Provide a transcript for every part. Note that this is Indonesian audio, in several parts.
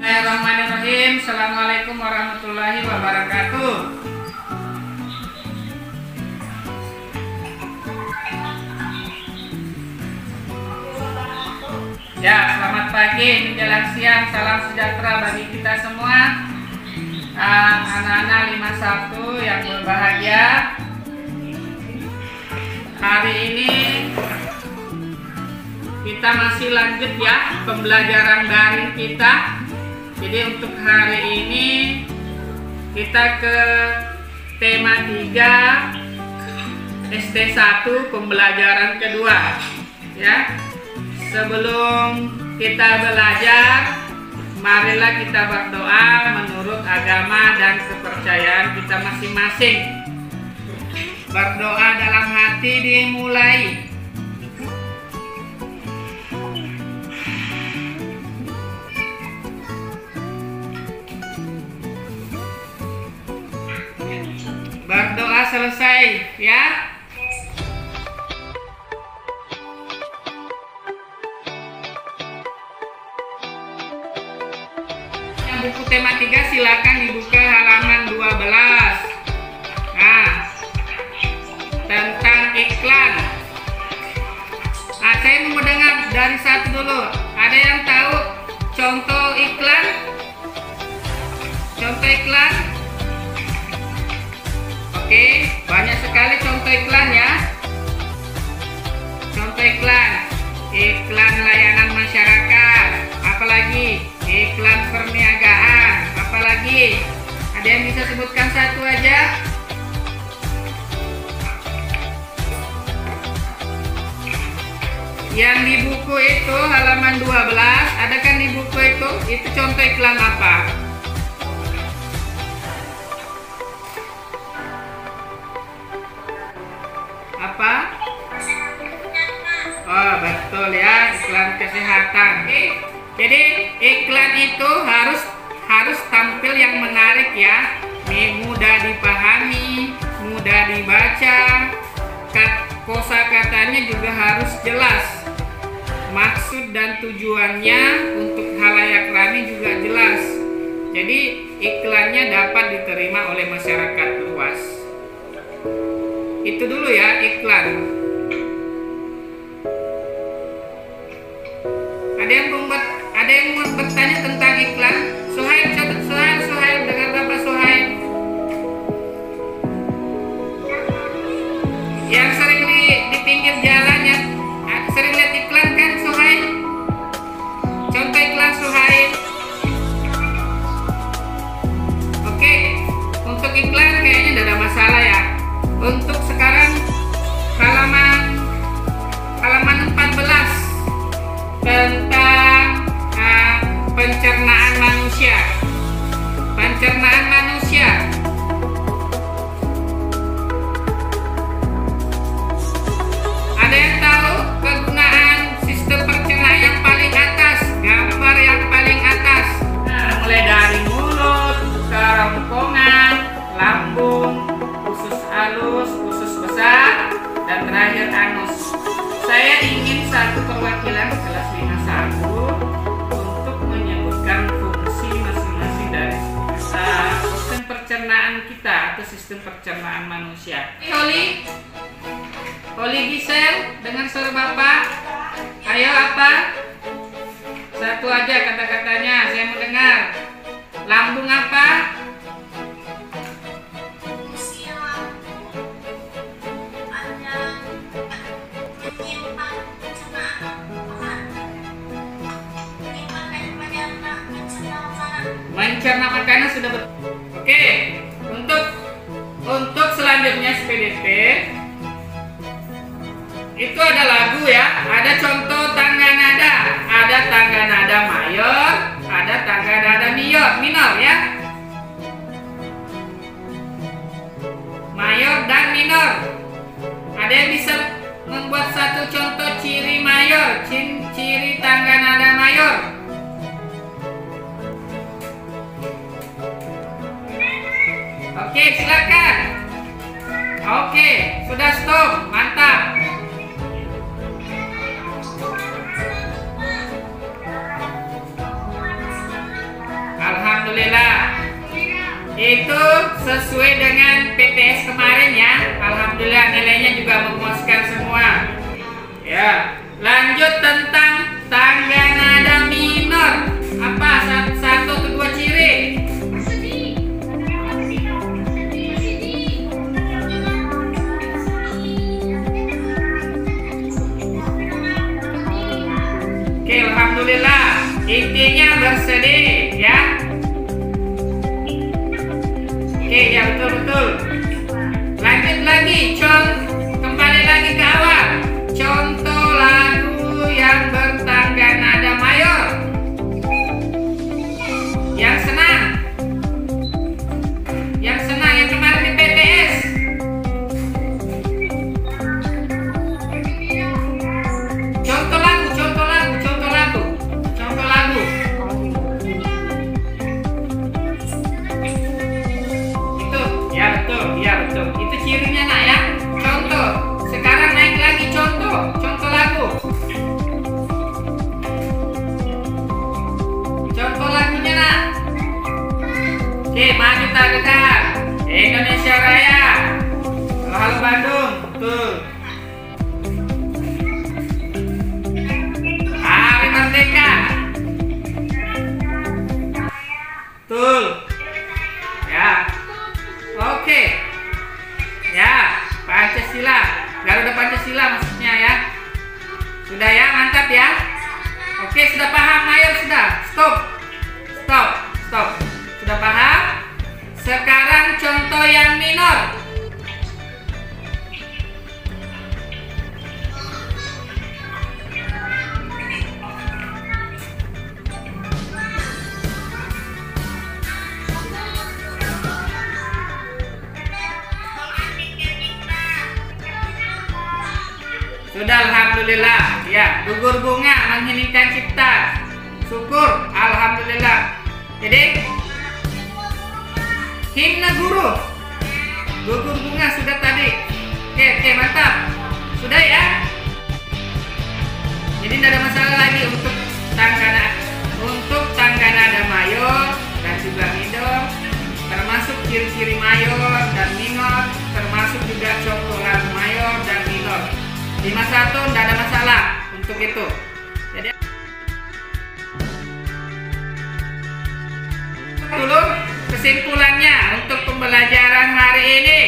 Bismillahirrahmanirrahim. Assalamualaikum warahmatullahi wabarakatuh. Ya, selamat pagi menjelang siang. Salam sejahtera bagi kita semua. Anak-anak 51 yang berbahagia. Hari ini kita masih lanjut ya pembelajaran daring kita. Jadi untuk hari ini kita ke tema 3 SD1 pembelajaran kedua ya. Sebelum kita belajar, marilah kita berdoa menurut agama dan kepercayaan kita masing-masing. Berdoa dalam hati dimulai. Berdoa selesai ya. Buku tema 3 silakan dibuka halaman 12. Nah, tentang iklan. Nah, saya mau dengar dari satu dulu. Ada yang tahu contoh iklan? Contoh iklan? Oke, banyak sekali contoh iklan ya. Contoh iklan. Iklan layanan masyarakat. Apalagi? Iklan perniagaan. Apalagi? Ada yang bisa sebutkan satu aja? Yang di buku itu halaman 12, ada kan di buku itu? Itu contoh iklan apa? Apa? Oh, betul ya, iklan kesehatan. Jadi iklan itu harus tampil yang menarik ya, mudah dipahami, mudah dibaca, kosakatanya juga harus jelas, maksud dan tujuannya untuk khalayak ramai juga jelas. Jadi iklannya dapat diterima oleh masyarakat luas. Itu dulu ya iklan. Ada yang mau bertanya tentang iklan? Suhail, dengan Bapak Suhail. Yang sering di pinggir jalan ya, sering lihat iklan kan Suhail? Contoh iklan Suhail. Oke, untuk iklan kayaknya tidak ada masalah ya. Untuk sekarang halaman 14 tentang pencernaan manusia. Pencernaan manusia. Ada yang tahu kegunaan sistem pencernaan yang paling atas? Gambar yang paling atas. Nah, mulai dari mulut, kerongkongan, lambung, usus halus, usus besar, dan terakhir anus. Saya ingin satu perwakilan kelas 51 untuk menyebutkan fungsi masing-masing dari sistem pencernaan kita atau sistem pencernaan manusia. Holly Gisel, dengar suara Bapak. Ayo apa? Satu aja kata-katanya, saya mau dengar. Lambung apa? Mencerna makanan sudah betul. Oke, untuk selanjutnya SPDP itu ada lagu ya. Ada contoh tangga nada. Ada tangga nada mayor, ada tangga nada minor ya. Mayor dan minor. Ada yang bisa membuat satu contoh ciri mayor, ciri tangga nada mayor? Oke, silakan. Oke, sudah stop. Mantap. alhamdulillah. Itu sesuai dengan PTS kemarin ya. Alhamdulillah nilainya juga memuaskan semua. Ya, lanjut tentang tangga nada minor. Apa satu atau dua ciri? Oke, alhamdulillah. Intinya bersedih ya. Oke, ya betul. Lanjut lagi, kembali lagi ke awal. Contoh lagu yang bertangga nada mayor. Yang senang yang kemarin di PTS. Contoh lagu. Betul. Itu cirinya nak ya. Contoh. Sekarang naik lagi contoh lagu. Contoh lagunya nak. Oke, mari kita dengar. Indonesia Raya. Halo Bandung. Betul. Hari Merdeka. Betul. Ya. Oke. Ya, Pancasila, Garuda Pancasila maksudnya ya. Sudah ya, mantap ya. Oke, sudah paham mayor sudah. Stop. Sudah paham? Sekarang contoh yang minor. Sudah, alhamdulillah. Ya, gugur bunga mengheningkan cipta. Syukur, alhamdulillah. Jadi himne guru. Gugur bunga sudah tadi. Oke, mantap. Sudah ya. Jadi tidak ada masalah lagi untuk tangga nada mayor dan juga minor, termasuk ciri-ciri mayor dan minor, termasuk juga contoh lagu mayor dan minor. 51 tidak ada masalah untuk itu. Jadi dulu kesimpulannya untuk pembelajaran hari ini.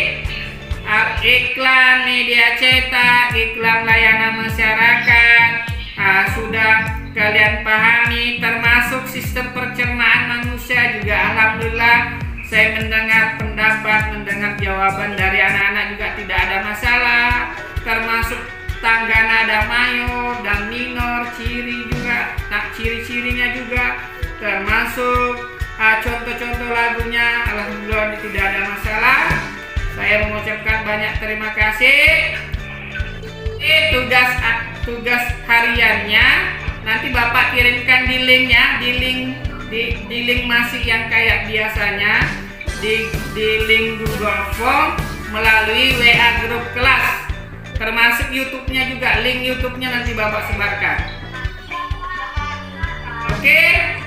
Iklan media cetak, iklan layanan masyarakat sudah kalian pahami, termasuk sistem pencernaan manusia juga. Alhamdulillah saya mendengar pendapat, mendengar jawaban dari anak-anak juga tidak ada masalah, termasuk tangga nada mayor dan minor, ciri-cirinya juga, termasuk contoh-contoh lagunya. Alhamdulillah tidak ada masalah. Saya mengucapkan banyak terima kasih. Tugas hariannya nanti Bapak kirimkan di linknya, di link masih yang kayak biasanya, di link Google Form melalui WA grup kelas. Termasuk YouTube-nya juga, link YouTube-nya nanti Bapak sebarkan. Oke.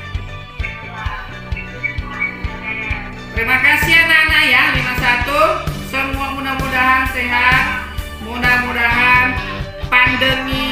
Terima kasih anak-anak ya, 51. Semua mudah-mudahan sehat. Mudah-mudahan pandemi